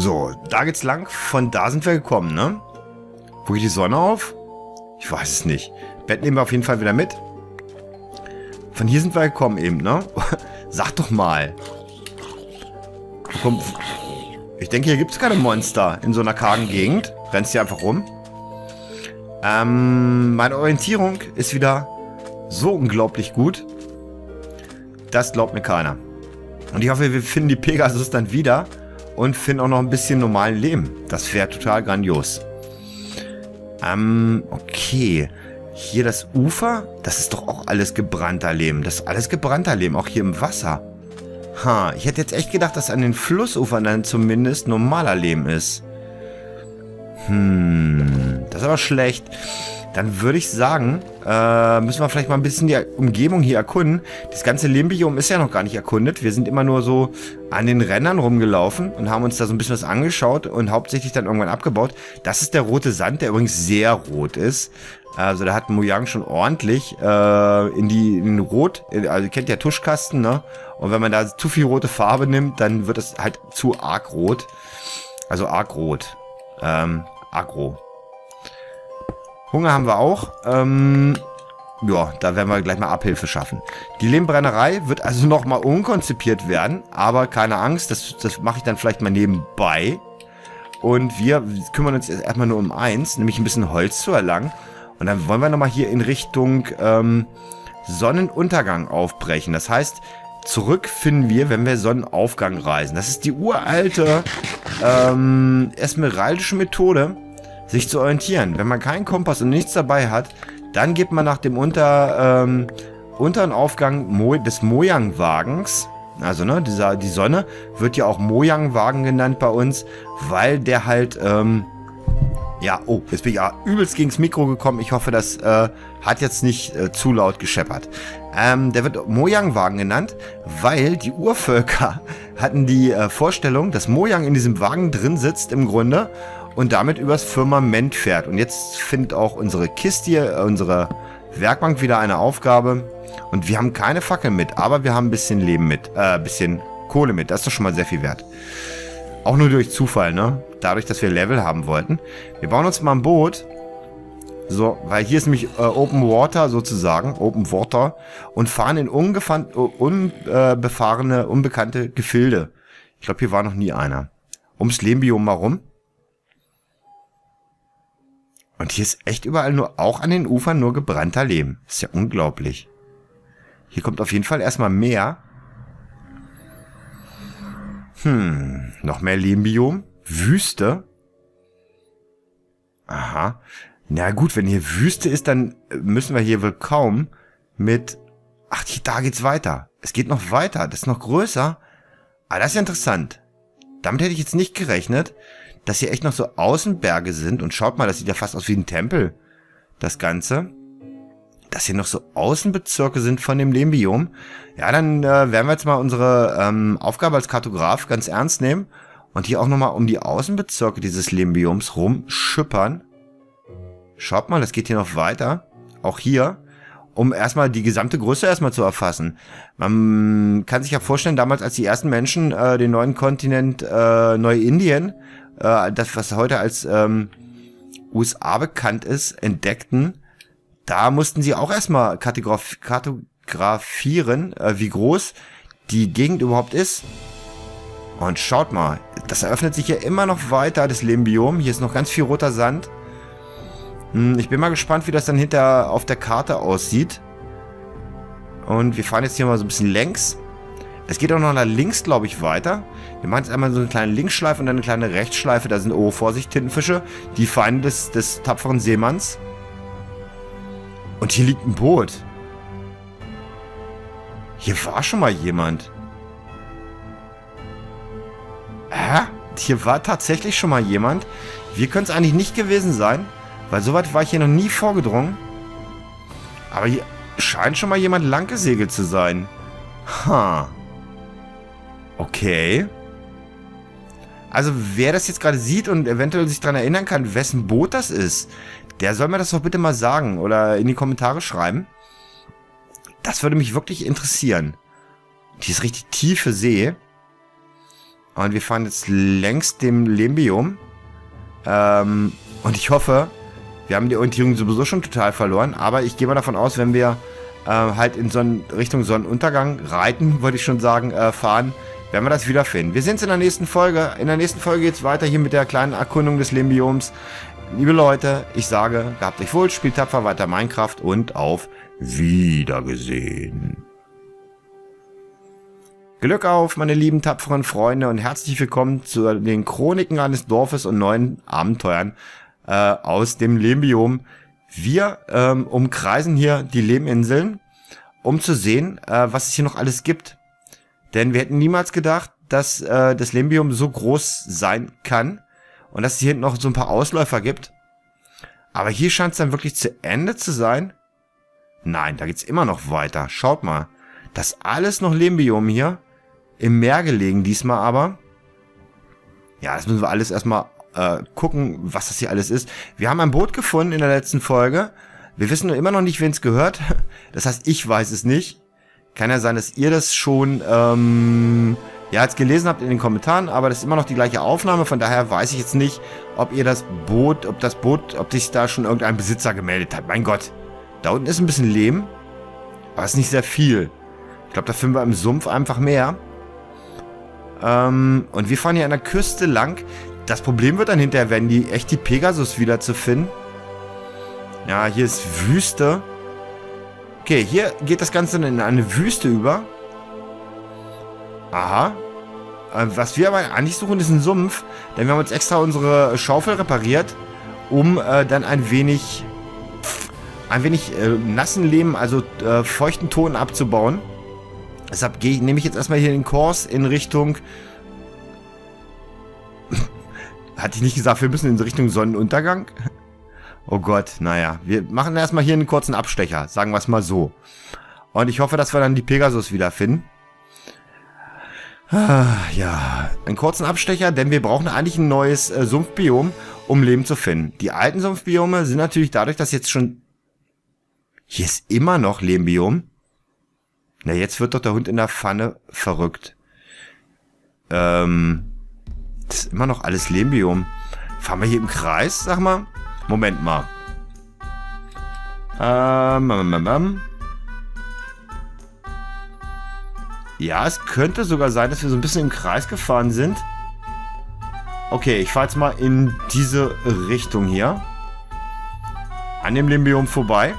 So, da geht's lang. Von da sind wir gekommen, ne? Wo geht die Sonne auf? Ich weiß es nicht. Bett nehmen wir auf jeden Fall wieder mit. Von hier sind wir gekommen eben, ne? Sag doch mal. Komm. Ich denke, hier gibt es keine Monster in so einer kargen Gegend. Rennst hier einfach rum. Meine Orientierung ist wieder so unglaublich gut. Das glaubt mir keiner. Und ich hoffe, wir finden die Pegasus dann wieder und finden auch noch ein bisschen normalen Leben. Das wäre total grandios. Okay. Hier das Ufer, das ist doch auch alles gebrannter Lehm. Das ist alles gebrannter Lehm, auch hier im Wasser. Ich hätte jetzt echt gedacht, dass an den Flussufern dann zumindest normaler Lehm ist. Das ist aber schlecht. Dann würde ich sagen, müssen wir vielleicht mal ein bisschen die Umgebung hier erkunden. Das ganze Lehmbiom ist ja noch gar nicht erkundet. Wir sind immer nur so an den Rändern rumgelaufen und haben uns da so ein bisschen was angeschaut und hauptsächlich dann irgendwann abgebaut. Das ist der rote Sand, der übrigens sehr rot ist. Also da hat Mojang schon ordentlich in den Rot, also ihr kennt ja Tuschkasten, ne? Und wenn man da zu viel rote Farbe nimmt, dann wird es halt zu arg rot. Also arg rot. Agro. Hunger haben wir auch. Ja, da werden wir gleich mal Abhilfe schaffen. Die Lehmbrennerei wird also nochmal unkonzipiert werden. Aber keine Angst, das mache ich dann vielleicht mal nebenbei. Und wir kümmern uns jetzt erstmal nur um eins, nämlich ein bisschen Holz zu erlangen. Und dann wollen wir nochmal hier in Richtung Sonnenuntergang aufbrechen. Das heißt, zurück finden wir, wenn wir Sonnenaufgang reisen. Das ist die uralte esmeraldische Methode, sich zu orientieren. Wenn man keinen Kompass und nichts dabei hat, dann geht man nach dem unteren Aufgang des Mojang-Wagens. Also, ne, die Sonne wird ja auch Mojang-Wagen genannt bei uns, weil der halt, ja, oh, jetzt bin ich ja übelst gegens Mikro gekommen. Ich hoffe, das hat jetzt nicht zu laut gescheppert. Der wird Mojang-Wagen genannt, weil die Urvölker hatten die Vorstellung, dass Mojang in diesem Wagen drin sitzt im Grunde und damit übers Firmament fährt. Und jetzt findet auch unsere Kiste hier, unsere Werkbank wieder eine Aufgabe. Und wir haben keine Fackel mit, aber wir haben ein bisschen Leben mit, bisschen Kohle mit. Das ist doch schon mal sehr viel wert. Auch nur durch Zufall, ne? Dadurch, dass wir Level haben wollten. Wir bauen uns mal ein Boot. So, weil hier ist nämlich Open Water sozusagen, Open Water. Und fahren in unbefahrene, unbekannte Gefilde. Ich glaube, hier war noch nie einer. Ums Lehmbiom mal rum. Und hier ist echt überall nur, auch an den Ufern, nur gebrannter Lehm. Ist ja unglaublich. Hier kommt auf jeden Fall erstmal mehr. Noch mehr Lehmbiom. Wüste. Aha. Na gut, wenn hier Wüste ist, dann müssen wir hier wohl kaum mit... Ach, da geht's weiter. Es geht noch weiter. Das ist noch größer. Ah, das ist ja interessant. Damit hätte ich jetzt nicht gerechnet, dass hier echt noch so Außenberge sind. Und schaut mal, das sieht ja fast aus wie ein Tempel. Das Ganze. Dass hier noch so Außenbezirke sind von dem Lehmbiom. Ja, dann werden wir jetzt mal unsere Aufgabe als Kartograf ganz ernst nehmen. Und hier auch nochmal um die Außenbezirke dieses Lehmbioms rumschippern. Schaut mal, das geht hier noch weiter. Auch hier. Um erstmal die gesamte Größe erstmal zu erfassen. Man kann sich ja vorstellen, damals als die ersten Menschen den neuen Kontinent Neuindien, das was heute als USA bekannt ist, entdeckten, da mussten sie auch erstmal kartografieren, wie groß die Gegend überhaupt ist. Und schaut mal, das eröffnet sich ja immer noch weiter, das Lehmbiom. Hier ist noch ganz viel roter Sand. Ich bin mal gespannt, wie das dann hinter auf der Karte aussieht. Und wir fahren jetzt hier mal so ein bisschen längs. Es geht auch noch nach links, glaube ich, weiter. Wir machen jetzt einmal so eine kleine Linksschleife und dann eine kleine Rechtsschleife. Da sind, oh, Vorsicht, Tintenfische. Die Feinde des tapferen Seemanns. Und hier liegt ein Boot. Hier war schon mal jemand. Hier war tatsächlich schon mal jemand. Wir können es eigentlich nicht gewesen sein, weil soweit war ich hier noch nie vorgedrungen. Aber hier scheint schon mal jemand lang gesegelt zu sein. Okay. Also wer das jetzt gerade sieht und eventuell sich daran erinnern kann, wessen Boot das ist, der soll mir das doch bitte mal sagen oder in die Kommentare schreiben. Das würde mich wirklich interessieren. Die ist richtig tiefe See. Und wir fahren jetzt längs dem Lehmbiom. Und ich hoffe, wir haben die Orientierung sowieso schon total verloren. Aber ich gehe mal davon aus, wenn wir halt in Richtung Sonnenuntergang reiten, wollte ich schon sagen, fahren, werden wir das wiederfinden. Wir sehen uns in der nächsten Folge. In der nächsten Folge geht es weiter hier mit der kleinen Erkundung des Lehmbioms. Liebe Leute, ich sage, gehabt euch wohl, spielt tapfer weiter Minecraft und auf Wiedergesehen. Glück auf, meine lieben tapferen Freunde, und herzlich willkommen zu den Chroniken eines Dorfes und neuen Abenteuern aus dem Lehmbiom. Wir umkreisen hier die Lehminseln, um zu sehen, was es hier noch alles gibt. Denn wir hätten niemals gedacht, dass das Lehmbiom so groß sein kann und dass es hier hinten noch so ein paar Ausläufer gibt. Aber hier scheint es dann wirklich zu Ende zu sein. Nein, da geht's immer noch weiter. Schaut mal. Das alles noch Lehmbiom hier. Im Meer gelegen diesmal aber. Ja, das müssen wir alles erstmal gucken, was das hier alles ist. Wir haben ein Boot gefunden in der letzten Folge. Wir wissen nur immer noch nicht, wen es gehört. Das heißt, ich weiß es nicht. Kann ja sein, dass ihr das schon jetzt gelesen habt in den Kommentaren, aber das ist immer noch die gleiche Aufnahme. Von daher weiß ich jetzt nicht, ob sich da schon irgendein Besitzer gemeldet hat. Mein Gott. Da unten ist ein bisschen Lehm, aber es ist nicht sehr viel. Ich glaube, da finden wir im Sumpf einfach mehr. Und wir fahren hier an der Küste lang. Das Problem wird dann hinterher werden, die Pegasus wieder zu finden. Ja, hier ist Wüste. Okay, hier geht das Ganze in eine Wüste über. Aha. Was wir aber eigentlich suchen, ist ein Sumpf. Denn wir haben uns extra unsere Schaufel repariert, um dann ein wenig nassen Lehm, also feuchten Ton abzubauen. Deshalb nehme ich jetzt erstmal hier den Kurs in Richtung... Hatte ich nicht gesagt, wir müssen in Richtung Sonnenuntergang? Oh Gott, naja. Wir machen erstmal hier einen kurzen Abstecher, sagen wir es mal so. Und ich hoffe, dass wir dann die Pegasus wiederfinden. Ja, einen kurzen Abstecher, denn wir brauchen eigentlich ein neues Sumpfbiom, um Lehm zu finden. Die alten Sumpfbiome sind natürlich dadurch, dass jetzt schon... Hier ist immer noch Lehmbiom. Na, jetzt wird doch der Hund in der Pfanne verrückt. Das ist immer noch alles Lehmbiom. Fahren wir hier im Kreis, sag mal? Moment mal. Ja, es könnte sogar sein, dass wir so ein bisschen im Kreis gefahren sind. Okay, ich fahre jetzt mal in diese Richtung hier. An dem Lehmbiom vorbei.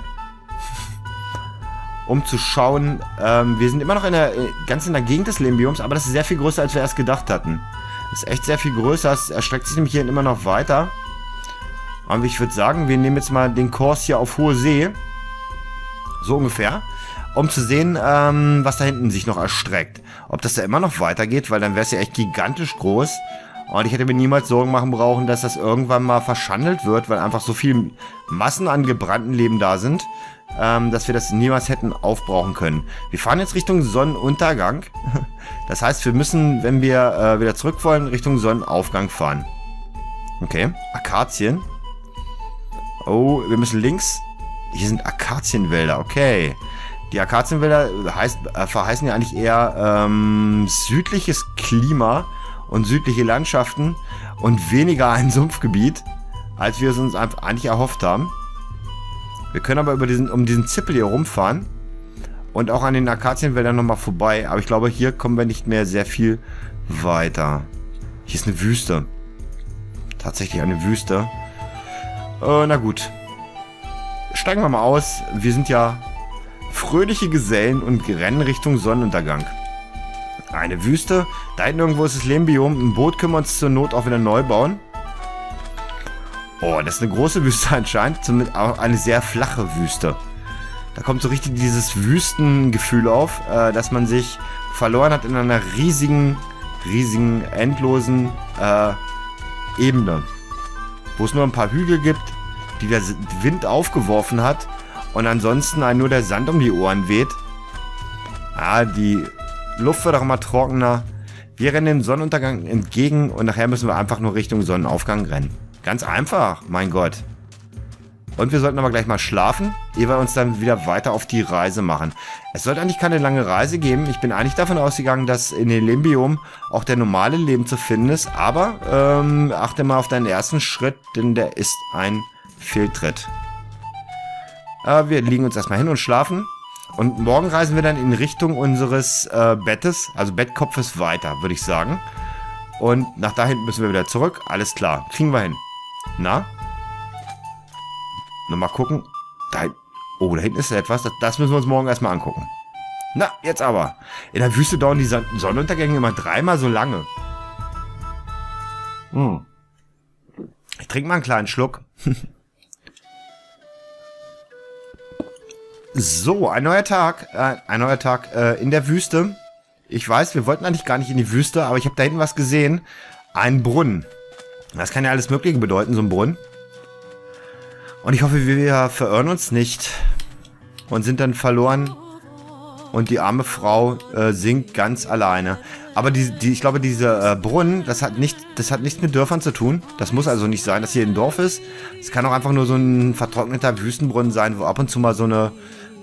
Um zu schauen, wir sind immer noch ganz in der Gegend des Lehmbioms, aber das ist sehr viel größer, als wir erst gedacht hatten. Das ist echt sehr viel größer, es erstreckt sich nämlich hier immer noch weiter. Und ich würde sagen, wir nehmen jetzt mal den Kurs hier auf hohe See. So ungefähr. Um zu sehen, was da hinten sich noch erstreckt. Ob das da immer noch weitergeht, weil dann wäre es ja echt gigantisch groß. Und ich hätte mir niemals Sorgen machen brauchen, dass das irgendwann mal verschandelt wird, weil einfach so viele Massen an gebrannten Leben da sind, dass wir das niemals hätten aufbrauchen können. Wir fahren jetzt Richtung Sonnenuntergang. Das heißt, wir müssen, wenn wir wieder zurück wollen, Richtung Sonnenaufgang fahren. Okay, Akazien. Oh, wir müssen links. Hier sind Akazienwälder, okay. Die Akazienwälder verheißen ja eigentlich eher südliches Klima und südliche Landschaften und weniger ein Sumpfgebiet, als wir es uns eigentlich erhofft haben. Wir können aber um diesen Zippel hier rumfahren und auch an den Akazienwäldern nochmal vorbei. Aber ich glaube, hier kommen wir nicht mehr sehr viel weiter. Hier ist eine Wüste. Tatsächlich eine Wüste. Na gut. Steigen wir mal aus. Wir sind ja fröhliche Gesellen und rennen Richtung Sonnenuntergang. Eine Wüste. Da hinten irgendwo ist das Lehmbiom. Ein Boot können wir uns zur Not auch wieder neu bauen. Oh, das ist eine große Wüste anscheinend. Zumindest auch eine sehr flache Wüste. Da kommt so richtig dieses Wüstengefühl auf, dass man sich verloren hat in einer riesigen, endlosen Ebene. Wo es nur ein paar Hügel gibt, die der Wind aufgeworfen hat. Und ansonsten nur der Sand um die Ohren weht. Die Luft wird auch immer trockener. Wir rennen dem Sonnenuntergang entgegen und nachher müssen wir einfach nur Richtung Sonnenaufgang rennen. Ganz einfach, mein Gott. Und wir sollten aber gleich mal schlafen, ehe wir uns dann wieder weiter auf die Reise machen. Es sollte eigentlich keine lange Reise geben. Ich bin eigentlich davon ausgegangen, dass in den Lehmbiom auch der normale Leben zu finden ist. Aber achte mal auf deinen ersten Schritt, denn der ist ein Fehltritt. Wir legen uns erstmal hin und schlafen. Und morgen reisen wir dann in Richtung unseres Bettes, also Bettkopfes weiter, würde ich sagen. Und nach da hinten müssen wir wieder zurück. Alles klar, kriegen wir hin. Na? Nochmal gucken. Oh, da hinten ist etwas. Das müssen wir uns morgen erstmal angucken. Na, jetzt aber. In der Wüste dauern die Sonnenuntergänge immer 3-mal so lange. Ich trinke mal einen kleinen Schluck. So, ein neuer Tag. In der Wüste. Ich weiß, wir wollten eigentlich gar nicht in die Wüste, aber ich habe da hinten was gesehen. Ein Brunnen. Das kann ja alles Mögliche bedeuten, so ein Brunnen. Und ich hoffe, wir verirren uns nicht und sind dann verloren und die arme Frau singt ganz alleine. Aber ich glaube, dieser Brunnen, das hat nichts mit Dörfern zu tun. Das muss also nicht sein, dass hier ein Dorf ist. Es kann auch einfach nur so ein vertrockneter Wüstenbrunnen sein, wo ab und zu mal so eine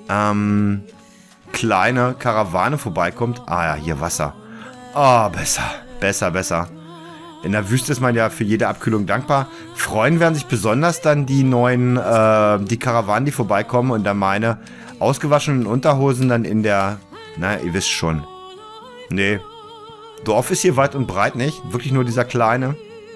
kleine Karawane vorbeikommt. Ah ja, hier Wasser. Oh, besser. In der Wüste ist man ja für jede Abkühlung dankbar. Freuen werden sich besonders dann die neuen, die Karawanen, die vorbeikommen und dann meine ausgewaschenen Unterhosen dann in der, na, ihr wisst schon. Nee, Dorf ist hier weit und breit nicht. Wirklich nur dieser kleine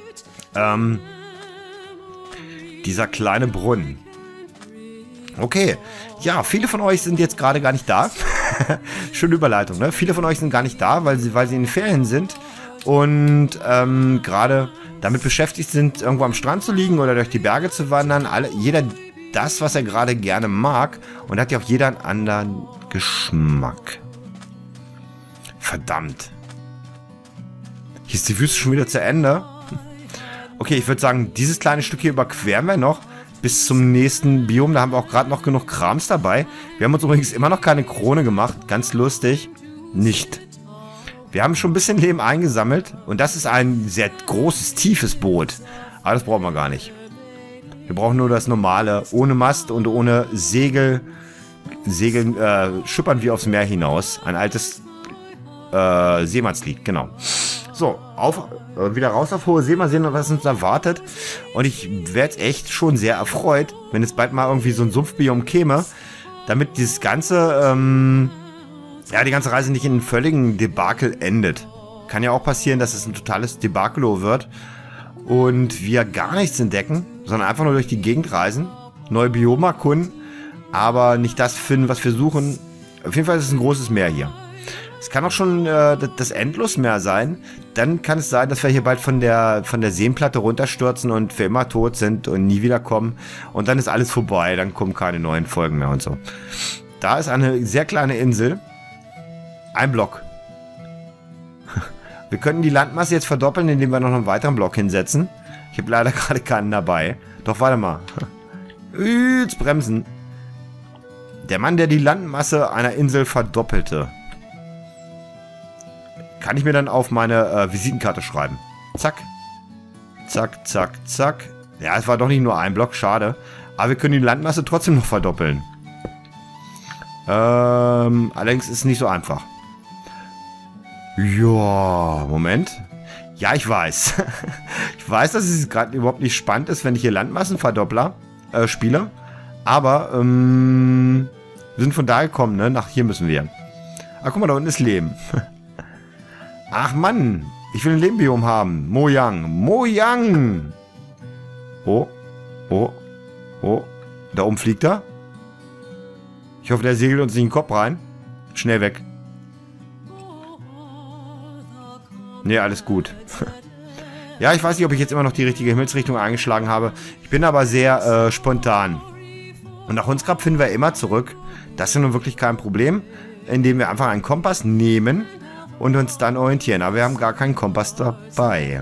Brunnen. Okay, ja, viele von euch sind jetzt gerade gar nicht da. Schöne Überleitung, ne? Viele von euch sind gar nicht da, weil sie in den Ferien sind. Und gerade damit beschäftigt sind, irgendwo am Strand zu liegen oder durch die Berge zu wandern. Jeder das, was er gerade gerne mag. Und hat ja auch jeder einen anderen Geschmack. Verdammt. Hier ist die Wüste schon wieder zu Ende. Okay, ich würde sagen, dieses kleine Stück hier überqueren wir noch bis zum nächsten Biom. Da haben wir auch gerade noch genug Krams dabei. Wir haben uns übrigens immer noch keine Krone gemacht. Ganz lustig. Nicht. Wir haben schon ein bisschen Leben eingesammelt. Und das ist ein sehr großes, tiefes Boot. Aber das brauchen wir gar nicht. Wir brauchen nur das normale, ohne Mast und ohne Segel. Segeln, schippern wir aufs Meer hinaus. Ein altes Seemannslied, genau. So, wieder raus auf hohe See, mal sehen, was uns erwartet. Und ich werde echt schon sehr erfreut, wenn es bald mal irgendwie so ein Sumpfbiom käme, damit dieses ganze, die ganze Reise nicht in einen völligen Debakel endet. Kann ja auch passieren, dass es ein totales Debakelo wird und wir gar nichts entdecken, sondern einfach nur durch die Gegend reisen, neue Biome erkunden, aber nicht das finden, was wir suchen. Auf jeden Fall ist es ein großes Meer hier. Es kann auch schon das Endlosmeer sein. Dann kann es sein, dass wir hier bald von der Seenplatte runterstürzen und für immer tot sind und nie wiederkommen. Und dann ist alles vorbei. Dann kommen keine neuen Folgen mehr und so. Da ist eine sehr kleine Insel. Ein Block. Wir könnten die Landmasse jetzt verdoppeln, indem wir noch einen weiteren Block hinsetzen. Ich habe leider gerade keinen dabei. Doch, warte mal. Jetzt bremsen. Der Mann, der die Landmasse einer Insel verdoppelte. Kann ich mir dann auf meine Visitenkarte schreiben. Zack. Zack, zack, zack. Ja, es war doch nicht nur ein Block, schade. Aber wir können die Landmasse trotzdem noch verdoppeln. Allerdings ist es nicht so einfach. Ja, Moment. Ja, ich weiß. Ich weiß, dass es gerade überhaupt nicht spannend ist, wenn ich hier Landmassenverdoppler spiele. Aber wir sind von da gekommen, ne? Nach hier müssen wir. Ah, guck mal, da unten ist Leben. Ach Mann, ich will ein Lehmbiom haben. Mojang, Mojang. Oh, oh, oh. Da oben fliegt er. Ich hoffe, der segelt uns nicht in den Kopf rein. Schnell weg. Nee, alles gut. Ja, ich weiß nicht, ob ich jetzt immer noch die richtige Himmelsrichtung eingeschlagen habe. Ich bin aber sehr spontan. Und nach Hundsgrab finden wir immer zurück. Das ist ja nun wirklich kein Problem, indem wir einfach einen Kompass nehmen und uns dann orientieren. Aber wir haben gar keinen Kompass dabei.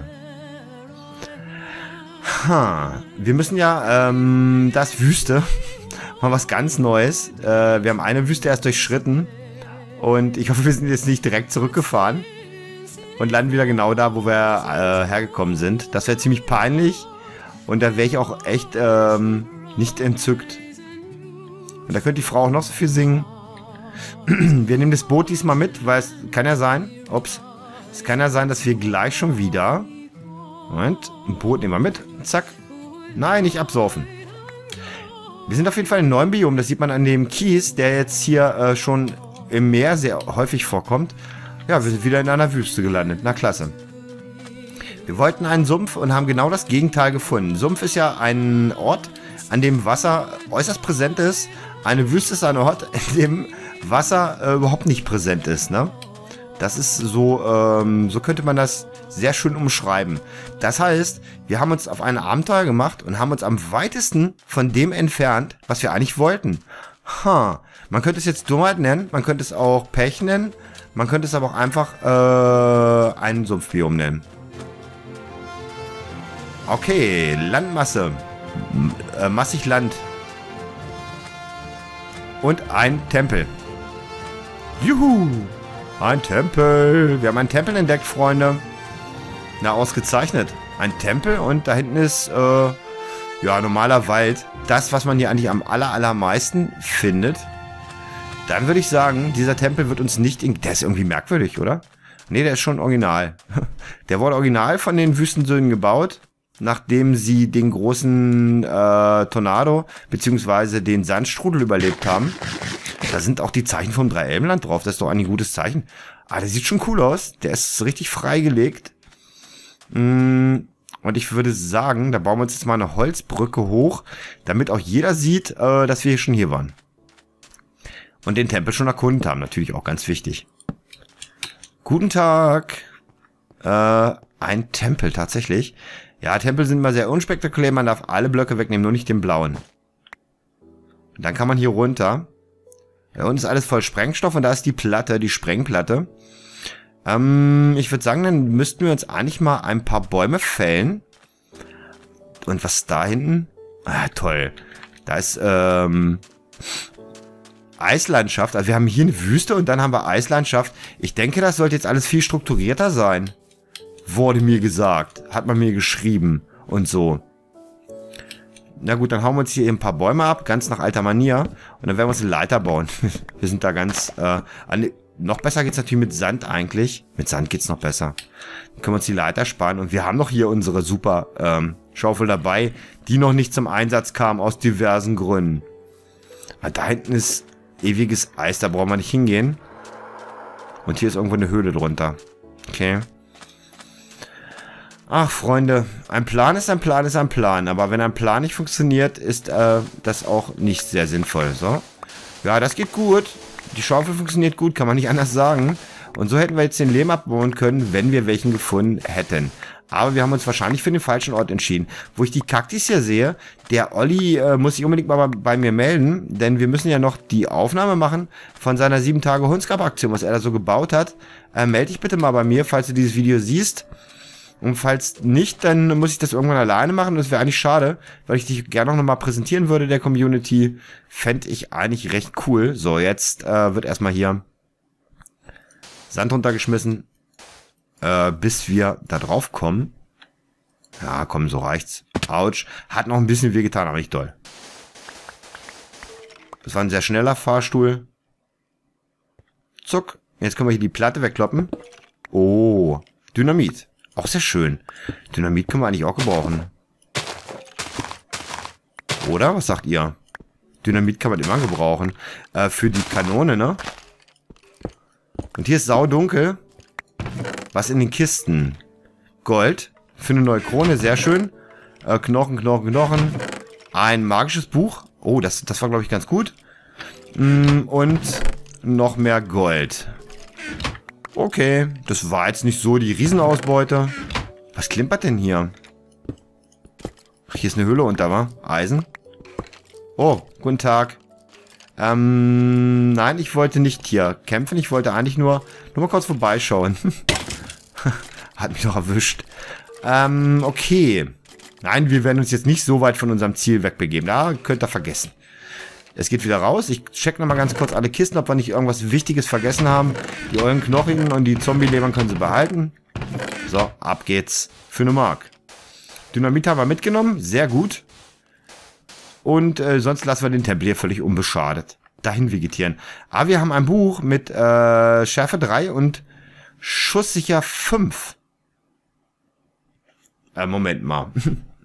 Wir müssen ja, das Wüste, mal was ganz Neues. Wir haben eine Wüste erst durchschritten. Und ich hoffe, wir sind jetzt nicht direkt zurückgefahren. Und landen wieder genau da, wo wir hergekommen sind. Das wäre ziemlich peinlich. Und da wäre ich auch echt Nicht entzückt. Und da könnte die Frau auch noch so viel singen. Wir nehmen das Boot diesmal mit, weil es kann ja sein... Ups. Es kann ja sein, dass wir gleich schon wieder... Moment. Ein Boot nehmen wir mit. Zack. Nein, nicht absaufen. Wir sind auf jeden Fall in einem neuen Biom. Das sieht man an dem Kies, der jetzt hier schon im Meer sehr häufig vorkommt. Ja, wir sind wieder in einer Wüste gelandet. Na, klasse. Wir wollten einen Sumpf und haben genau das Gegenteil gefunden. Sumpf ist ja ein Ort, an dem Wasser äußerst präsent ist. Eine Wüste ist ein Ort, in dem Wasser überhaupt nicht präsent ist, ne? Das ist so, so könnte man das sehr schön umschreiben. Das heißt, wir haben uns auf ein Abenteuer gemacht und haben uns am weitesten von dem entfernt, was wir eigentlich wollten. Man könnte es jetzt Dummheit nennen, man könnte es auch Pech nennen, man könnte es aber auch einfach ein Sumpfbiom nennen. Okay, Landmasse. Massig Land. Und ein Tempel. Juhu! Ein Tempel. Wir haben einen Tempel entdeckt, Freunde. Na, ausgezeichnet. Ein Tempel und da hinten ist, ja, normaler Wald. Das, was man hier eigentlich am allermeisten findet. Dann würde ich sagen, dieser Tempel wird uns nicht... Der ist irgendwie merkwürdig, oder? Nee, der ist schon original. Der wurde original von den Wüstensöhnen gebaut, nachdem sie den großen Tornado bzw. den Sandstrudel überlebt haben. Da sind auch die Zeichen vom Dreieilbenland drauf. Das ist doch ein gutes Zeichen. Ah, der sieht schon cool aus. Der ist richtig freigelegt. Und ich würde sagen, da bauen wir uns jetzt mal eine Holzbrücke hoch, damit auch jeder sieht, dass wir schon hier waren. Und den Tempel schon erkundet haben. Natürlich auch ganz wichtig. Guten Tag. Ein Tempel, tatsächlich. Ja, Tempel sind immer sehr unspektakulär. Man darf alle Blöcke wegnehmen, nur nicht den blauen. Und dann kann man hier runter. Ja, und ist alles voll Sprengstoff. Und da ist die Platte, die Sprengplatte. Ich würde sagen, dann müssten wir uns eigentlich mal ein paar Bäume fällen. Und was da hinten? Ah, toll. Da ist, Eislandschaft. Also wir haben hier eine Wüste und dann haben wir Eislandschaft. Ich denke, das sollte jetzt alles viel strukturierter sein. Wurde mir gesagt. Hat man mir geschrieben. Und so. Na gut, dann hauen wir uns hier ein paar Bäume ab. Ganz nach alter Manier. Und dann werden wir uns eine Leiter bauen. Wir sind da ganz... noch besser geht's natürlich mit Sand eigentlich. Mit Sand geht's noch besser. Dann können wir uns die Leiter sparen. Und wir haben noch hier unsere super Schaufel dabei, die noch nicht zum Einsatz kam aus diversen Gründen. Aber da hinten ist ewiges Eis. Da brauchen wir nicht hingehen. Und hier ist irgendwo eine Höhle drunter. Okay. Ach, Freunde, ein Plan ist ein Plan ist ein Plan. Aber wenn ein Plan nicht funktioniert, ist das auch nicht sehr sinnvoll. So. Ja, das geht gut. Die Schaufel funktioniert gut, kann man nicht anders sagen. Und so hätten wir jetzt den Lehm abbauen können, wenn wir welchen gefunden hätten. Aber wir haben uns wahrscheinlich für den falschen Ort entschieden. Wo ich die Kaktis hier sehe, der Olli muss sich unbedingt mal bei mir melden. Denn wir müssen ja noch die Aufnahme machen von seiner 7-Tage-Hundskap-Aktion, was er da so gebaut hat. Melde dich bitte mal bei mir, falls du dieses Video siehst. Und falls nicht, dann muss ich das irgendwann alleine machen. Das wäre eigentlich schade, weil ich dich gerne noch mal präsentieren würde der Community. Fände ich eigentlich recht cool. So, jetzt wird erstmal hier Sand runtergeschmissen, bis wir da drauf kommen. Ja, komm, so reicht's. Autsch. Hat noch ein bisschen wehgetan, aber nicht doll. Das war ein sehr schneller Fahrstuhl. Zuck. Jetzt können wir hier die Platte wegkloppen. Oh, Dynamit. Auch sehr schön. Dynamit können wir eigentlich auch gebrauchen. Oder? Was sagt ihr? Dynamit kann man immer gebrauchen. Für die Kanone, ne? Und hier ist saudunkel. Was in den Kisten? Gold. Für eine neue Krone. Sehr schön. Knochen, Knochen, Knochen. Ein magisches Buch. Oh, das war, glaube ich, ganz gut. Und noch mehr Gold. Okay, das war jetzt nicht so die Riesenausbeute. Was klimpert denn hier? Ach, hier ist eine Höhle unter, wa? Eisen. Oh, guten Tag. Nein, ich wollte nicht hier kämpfen. Ich wollte eigentlich nur mal kurz vorbeischauen. Hat mich doch erwischt. Okay. Nein, wir werden uns jetzt nicht so weit von unserem Ziel wegbegeben. Da könnt ihr vergessen. Es geht wieder raus. Ich check nochmal ganz kurz alle Kisten, ob wir nicht irgendwas Wichtiges vergessen haben. Die ollen Knochigen und die Zombie-Lebern können sie behalten. So, ab geht's. Für eine Mark. Dynamit haben wir mitgenommen. Sehr gut. Und sonst lassen wir den Tempel hier völlig unbeschadet dahin vegetieren. Aber wir haben ein Buch mit Schärfe 3 und schusssicher 5. Moment mal.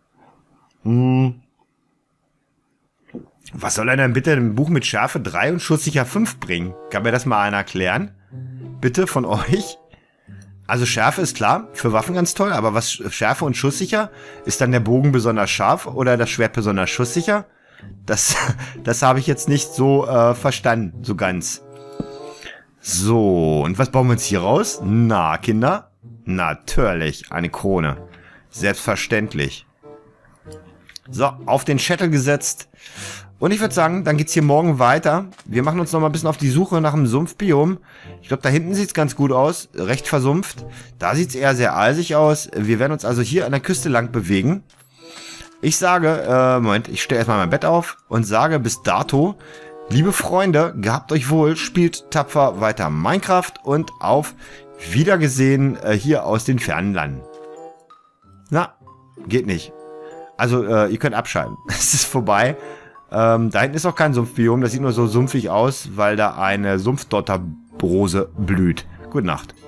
Was soll er denn bitte ein Buch mit Schärfe 3 und schusssicher 5 bringen? Kann mir das mal einer erklären? Bitte von euch? Also Schärfe ist klar, für Waffen ganz toll, aber was Schärfe und schusssicher? Ist dann der Bogen besonders scharf oder das Schwert besonders schusssicher? Das habe ich jetzt nicht so verstanden, so ganz. So, und was bauen wir uns hier raus? Na, Kinder? Natürlich, eine Krone. Selbstverständlich. So, auf den Schädel gesetzt. Und ich würde sagen, dann geht's hier morgen weiter. Wir machen uns noch mal ein bisschen auf die Suche nach einem Sumpfbiom. Ich glaube, da hinten sieht's ganz gut aus. Recht versumpft. Da sieht's eher sehr eisig aus. Wir werden uns also hier an der Küste lang bewegen. Ich sage, Moment, ich stelle erstmal mein Bett auf und sage bis dato, liebe Freunde, gehabt euch wohl, spielt tapfer weiter Minecraft und auf Wiedergesehen hier aus den fernen Landen. Na, geht nicht. Also, ihr könnt abschalten. Es ist vorbei. Da hinten ist auch kein Sumpfbiom. Das sieht nur so sumpfig aus, weil da eine Sumpfdotterrose blüht. Gute Nacht.